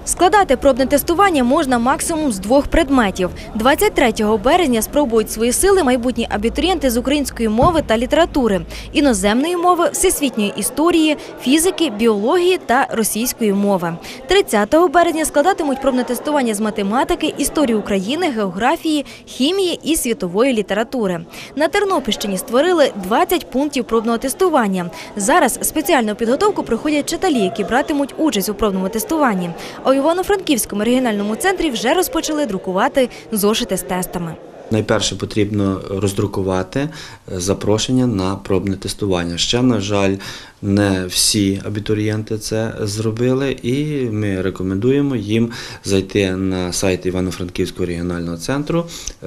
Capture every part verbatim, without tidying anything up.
Складати пробне тестування можна максимум з двох предметів. двадцять третього березня спробують свої сили майбутні абітурієнти з української мови та літератури, іноземної мови, всесвітньої історії, фізики, біології та російської мови. тридцятого березня складатимуть пробне тестування з математики, історії України, географії, хімії і світової літератури. На Тернопільщині створили двадцять пунктів пробного тестування. Зараз спеціальну підготовку проходять вчителі, які братимуть участь у пробному тестуванні. У Івано-Франківському регіональному центрі вже розпочали друкувати зошити з тестами. Найперше потрібно роздрукувати запрошення на пробне тестування. Ще, на жаль, не всі абітурієнти це зробили, і ми рекомендуємо їм зайти на сайт Івано-Франківського регіонального центру,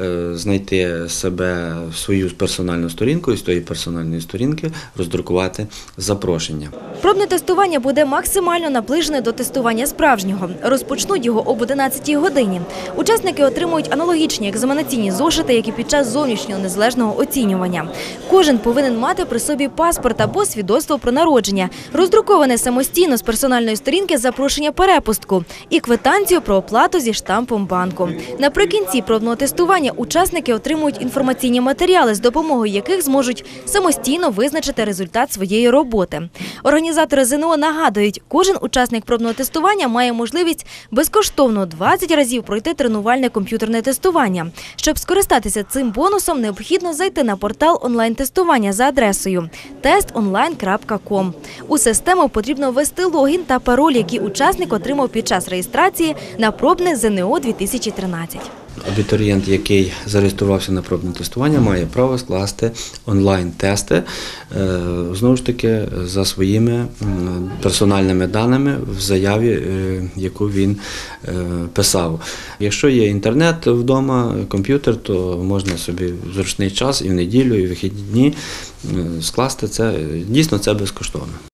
знайти себе, свою персональну сторінку, і з тої персональної сторінки роздрукувати запрошення. Пробне тестування буде максимально наближене до тестування справжнього. Розпочнуть його об одинадцятій годині. Учасники отримують аналогічні екзаменаційні зошити, як і під час зовнішнього незалежного оцінювання. Кожен повинен мати при собі паспорт або свідоцтво про народження, роздруковане самостійно з персональної сторінки запрошення перепустку і квитанцію про оплату зі штампом банку. Наприкінці пробного тестування учасники отримують інформаційні матеріали, з допомогою яких зможуть самостійно визначити результат своєї роботи. Організатори ЗНО нагадують, кожен учасник пробного тестування має можливість безкоштовно двадцять разів пройти тренувальне комп'ютерне тестування. Щоб скористатися цим бонусом, необхідно зайти на портал онлайн-тестування за адресою тест онлайн крапка ком. У систему потрібно ввести логін та пароль, який учасник отримав під час реєстрації на пробне ЗНО дві тисячі тринадцять. Абітурієнт, який зареєструвався на пробне тестування, має право скласти онлайн-тести, знову ж таки, за своїми персональними даними в заяві, яку він писав. Якщо є інтернет вдома, комп'ютер, то можна собі в зручний час і в неділю, і в вихідні дні скласти це. Дійсно, це безкоштовно.